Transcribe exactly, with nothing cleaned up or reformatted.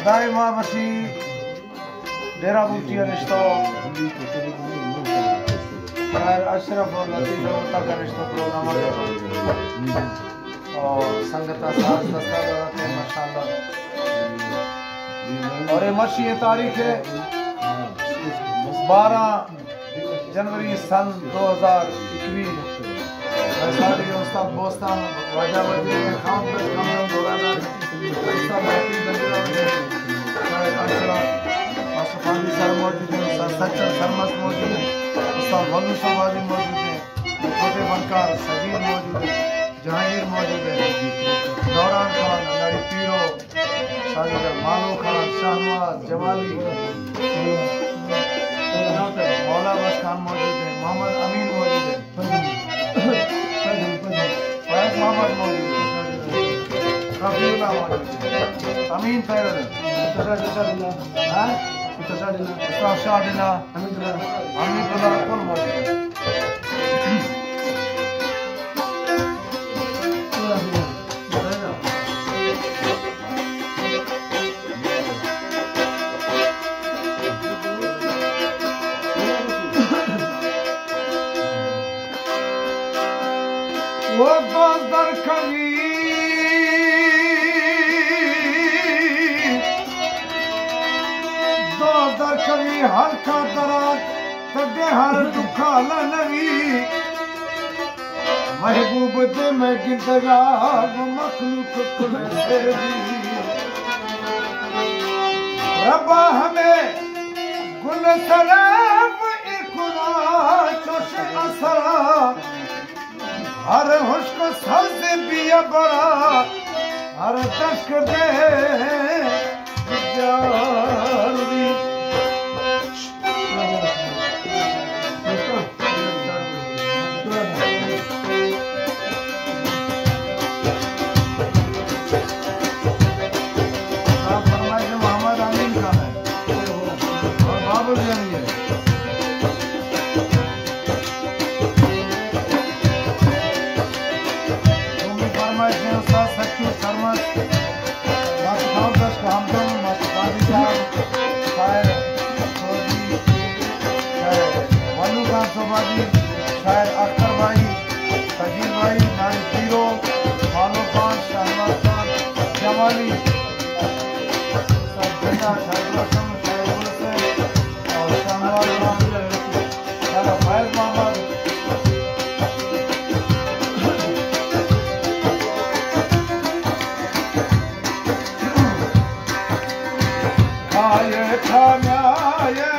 दाइमा बसी डेरा बूटी रिश्तो अशरफ और लतीफ तक रिश्तो प्रोग्राम और संगत साथ दस्ता दे माशाल्लाह। और ये मर्शी तारीख है बारह जनवरी सन दो हजार इक्कीस। वैसाली उस्ताद बोस्तान वजह वजह के खान पर कमरम दौराना उस्ताद महफिल बंदरा मासूफानी सर मौजूद हैं, उस्ताद सच्चर सरमस मौजूद हैं, उस्ताद वल्लू शहबाजी मौजूद हैं, छोटे फनकार सगीर मौजूद हैं, जहांगीर मौजूद है, दौरान खान लड़ी पीरो साजिद मानो खान शाहनवाज जमाली मौला बस खान मौजूद है, मोहम्मद अमीन मौजूद है, फैज मोहम्मद मौजूद है, रफीउल्लाह मौजूद है, अमीन फैरल हाँ शाहदिला हमीदुल्लाह कौन मौजूद है। वो दोदर कभी दोदर कभी हल्का दराज तदे हर दुखा लनवी महबूब दे में गिंदरा वो मखलूक कुल तेरी रब्बा हमें गुल सलाम इकुरा चोश असरा हर हुस्क सबसे बिया बड़ा हर तश्क दे जारी फरमाइश मोहम्मद अमीन का है और बाबू जी है। उस्ताद सच्चू सरमत मासूफान दस को हमदम मासूफानी साहब शायर सोजी वल्लू खान सोबाजी शायर अख्तर भाई सजील भाई नानी पीरो मानो खान शाहनवाज खान जमाली सज्जना शाहिद रसम शाहिद हुसैन और शाहनवाज खान शायर फैज मोहम्मद ये खाना ये